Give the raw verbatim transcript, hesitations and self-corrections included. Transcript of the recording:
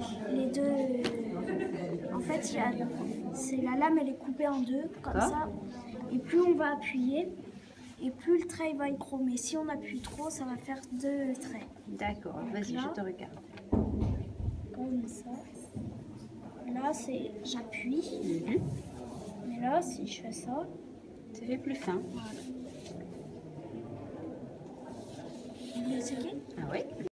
les deux. euh, En fait, il y a, c'est la lame, elle est coupée en deux, comme D'accord. ça. Et plus on va appuyer, et plus le trait va être chromé. Si on appuie trop, ça va faire deux traits. D'accord, vas-y, là. je te regarde. Comme ça. Là, c'est j'appuie. Mhm. Mais là, si je fais ça, C'est plus fin. vous voulez essayer? Ah oui.